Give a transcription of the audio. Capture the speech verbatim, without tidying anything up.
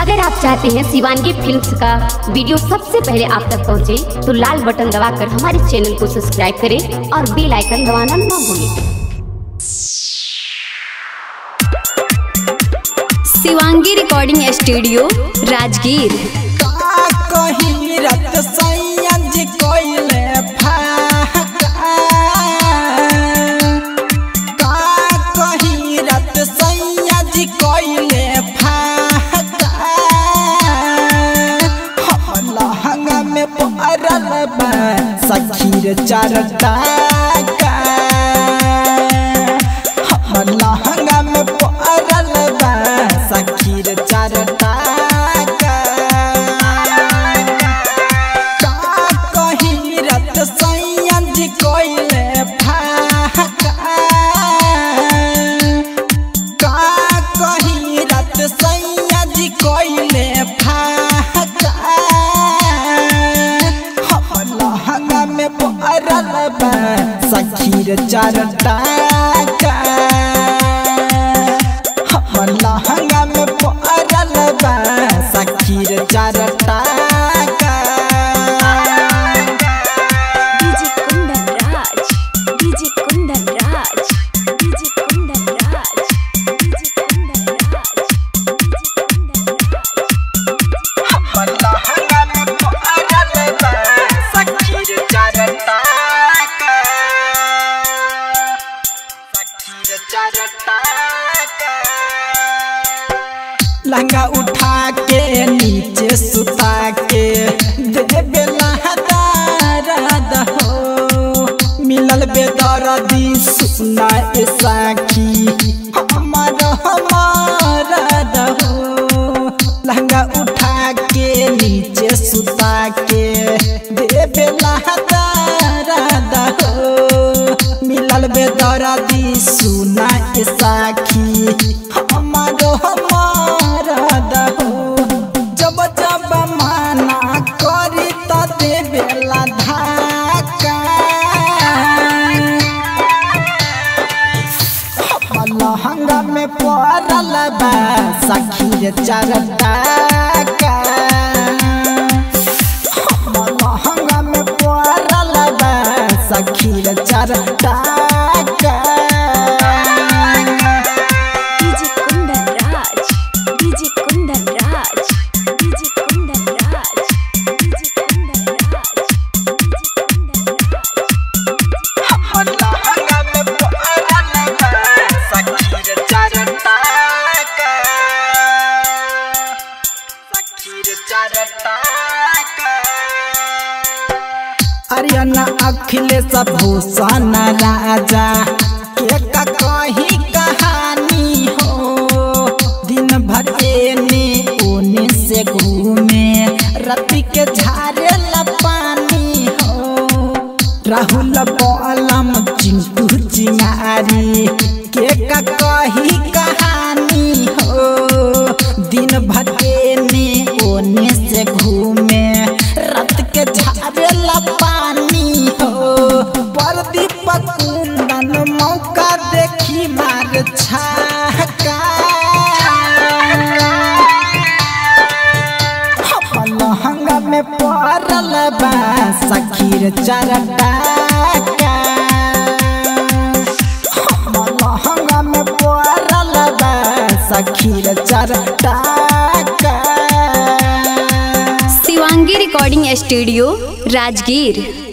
अगर आप चाहते हैं शिवांगी फिल्म्स का वीडियो सबसे पहले आप तक पहुंचे, तो लाल बटन दबाकर हमारे चैनल को सब्सक्राइब करें और बेल आइकन दबाना ना भूलें। Shivangi recording studio Rajgir. सखीर चरता लहंगा में पड़ल बा सखीर चरता कहीं रत सैया जी कोइले फाका का कहीं रत सैया जी कोइले फाका लहंगा में पड़ल बा सखीर चरता लहंगा में पड़ल बा सखीर चरता DJ Kundan Raj, DJ Kundan Raj, DJ Kundan Raj, DJ Kundan Raj, लहंगा में पड़ल बा सखीर चरता सखीर चरता लहंगा उठा के नीचे सुता के देवे लहदारद हो मिलल बेदर्दी सुना ए साखी हमार हमारद हो लहंगा उठा के नीचे सुता के देवे लहदारद हो मिलल बेदर्दी सुना ए साखी हमार हमार जब जब माना करी त देवेला धाका लहंगा में पड़ल बा सखीर चरता लहंगा में पड़ल बा सखीर चरता अरियाना अखिलेश भूषण राजा के का कही कहानी हो दिन भर एने ओने से घूमे रति के झारे पानी हो राहुल बलम चिंटू चिंगारी के का कही कहानी हो दिन भर एने ओने से घूमे रत के झारे पानी हो प्रदीप कुंदन मौका देखी मार छाका लहंगा में पड़ल बा सखीर चरता लहंगा में पड़ल बा सखीर चरता। Shivangi recording studio Rajgir.